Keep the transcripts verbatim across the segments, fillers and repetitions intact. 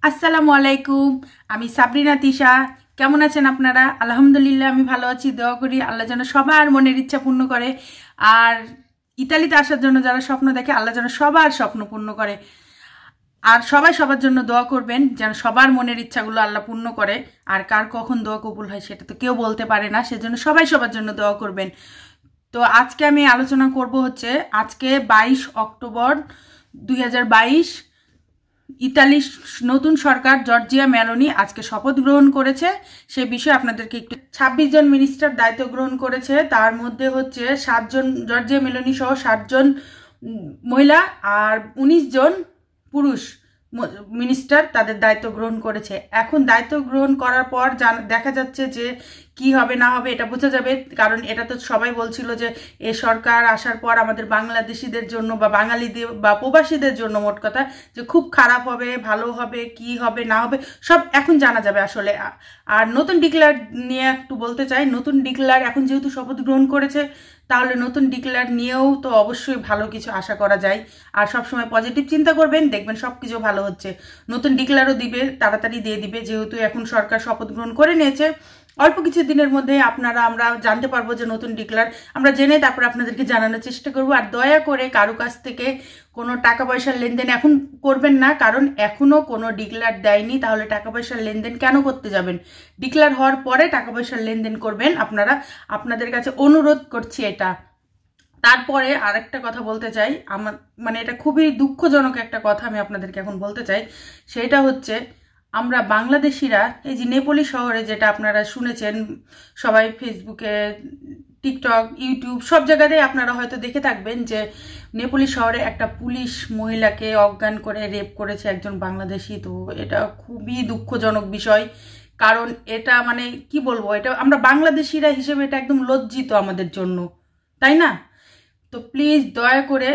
আসসালামু আলাইকুম। আমি সাবরিনা তিশা। কেমন আছেন আপনারা? আলহামদুলিল্লাহ আমি ভালো আছি। দোয়া করি আল্লাহ যেন সবার মনের ইচ্ছা পূর্ণ করে। আর ইতালিতে আসার জন্য যারা স্বপ্ন দেখে আল্লাহ যেন সবার স্বপ্ন পূর্ণ করে। আর সবাই সবার জন্য দোয়া করবেন যেন সবার মনের ইচ্ছাগুলো আল্লাহ পূর্ণ করে। আর কার কখন দোয়া কবুল হয় সেটা তো কেউ বলতে পারে না, সেজন্য সবাই সবার জন্য দোয়া করবেন। তো আজকে আমি আলোচনা করব হচ্ছে আজকে বাইশ অক্টোবর দুই হাজার বাইশ ইতালির নতুন সরকার জর্জিয়া মেলোনি আজকে শপথ গ্রহণ করেছে। সে বিষয়ে আপনাদেরকে একটু ছাব্বিশ জন মিনিস্টার দায়িত্ব গ্রহণ করেছে। তার মধ্যে হচ্ছে সাতজন জর্জিয়া মেলোনি সহ সাতজন মহিলা আর উনিশ জন পুরুষ মিনিস্টার তাদের দায়িত্ব গ্রহণ করেছে। এখন দায়িত্ব গ্রহণ করার পর দেখা যাচ্ছে যে কি হবে না হবে এটা বোঝা যাবে, কারণ এটা তো সবাই বলছিল যে এ সরকার আসার পর আমাদের বাংলাদেশিদের জন্য বা বাঙালিদের বা প্রবাসীদের জন্য মোট কথা যে খুব খারাপ হবে, ভালো হবে, কি হবে না হবে সব এখন জানা যাবে আসলে। আর নতুন ডিক্লেয়ার নিয়ে একটু বলতে চাই, নতুন ডিক্লেয়ার এখন যেহেতু শপথ গ্রহণ করেছে তাহলে নতুন ডিক্লেয়ার নিয়েও তো অবশ্যই ভালো কিছু আশা করা যায়। আর সবসময় পজিটিভ চিন্তা করবেন, দেখবেন সব কিছু ভালো হচ্ছে। নতুন ডিক্লেয়ারও দিবে, তাড়াতাড়ি দিয়ে দিবে, যেহেতু এখন সরকার শপথ গ্রহণ করে নিয়েছে। অল্প কিছু দিনের মধ্যে আপনারা আমরা জানতে পারবো যে নতুন ডিক্লেয়ার আমরা জেনে তারপর আপনাদেরকে জানানোর চেষ্টা করব। আর দয়া করে কারো কাছ থেকে কোনো টাকা পয়সার লেনদেন এখন করবেন না, কারণ এখনও কোনো ডিক্লেয়ার দেয়নি। তাহলে টাকা পয়সার লেনদেন কেন করতে যাবেন? ডিক্লেয়ার হওয়ার পরে টাকা পয়সার লেনদেন করবেন আপনারা, আপনাদের কাছে অনুরোধ করছি এটা। তারপরে আরেকটা কথা বলতে চাই, আমার মানে এটা খুবই দুঃখজনক একটা কথা আমি আপনাদেরকে এখন বলতে চাই। সেটা হচ্ছে আমরা বাংলাদেশিরা এই যে নেপোলি শহরে, যেটা আপনারা শুনেছেন সবাই ফেসবুকে, টিকটক, ইউটিউব সব জায়গাতেই আপনারা হয়তো দেখে থাকবেন যে নেপোলি শহরে একটা পুলিশ মহিলাকে অজ্ঞান করে রেপ করেছে একজন বাংলাদেশি। তো এটা খুবই দুঃখজনক বিষয়, কারণ এটা মানে কি বলবো, এটা আমরা বাংলাদেশিরা হিসেবে এটা একদম লজ্জিত আমাদের জন্য, তাই না? তো প্লিজ দয়া করে,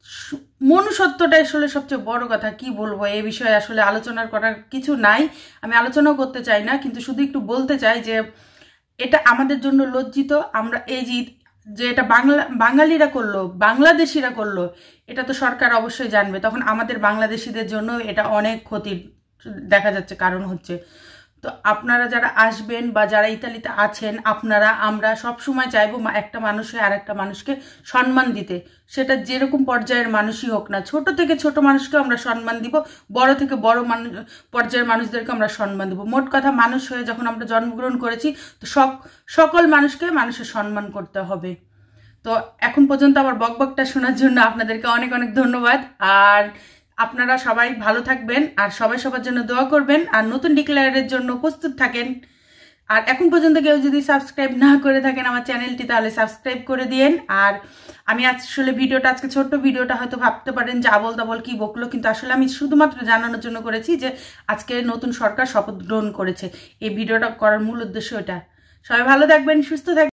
মনুষ্যত্বটাই আসলে সবচেয়ে বড় কথা। কি বলবো, এই বিষয়ে আসলে আলোচনার করার কিছু নাই, আমি আলোচনাও করতে চাই না, কিন্তু শুধু একটু বলতে চাই যে এটা আমাদের জন্য লজ্জিত। আমরা এই যে যে এটা বাংলা বাঙালিরা করলো, বাংলাদেশিরা করলো, এটা তো সরকার অবশ্যই জানবে, তখন আমাদের বাংলাদেশিদের জন্য এটা অনেক ক্ষতির দেখা যাচ্ছে কারণ হচ্ছে। তো আপনারা যারা আসবেন বা যারা ইতালিতে আছেন, আপনারা আমরা সব সময় চাইবো একটা মানুষে আর একটা মানুষকে সম্মান দিতে, সেটা যেরকম পর্যায়ের মানুষই হোক না। ছোট থেকে ছোট মানুষকে আমরা সম্মান দিব, বড় থেকে বড় মানুষ পর্যায়ের মানুষদেরকে আমরা সম্মান দিব। মোট কথা মানুষ হয়ে যখন আমরা জন্মগ্রহণ করেছি তো সকল মানুষকে মানুষের সম্মান করতে হবে। তো এখন পর্যন্ত আমার বকবকটা শোনার জন্য আপনাদেরকে অনেক অনেক ধন্যবাদ। আর আপনারা সবাই ভালো থাকবেন আর সবাই সবার জন্য দোয়া করবেন আর নতুন ডিক্লেয়ারের জন্য প্রস্তুত থাকেন। আর এখন পর্যন্ত কেউ যদি সাবস্ক্রাইব না করে থাকেন আমার চ্যানেলটি, তাহলে সাবস্ক্রাইব করে দিয়েন। আর আমি আসলে ভিডিওটা আজকে ছোট্ট ভিডিওটা হয়তো ভাবতে পারেন যে আবল তাবল কি বকলো, কিন্তু আসলে আমি শুধুমাত্র জানানোর জন্য করেছি যে আজকে নতুন সরকার শপথ গ্রহণ করেছে। এই ভিডিওটা করার মূল উদ্দেশ্য এটা। সবাই ভালো থাকবেন, সুস্থ থাকবেন।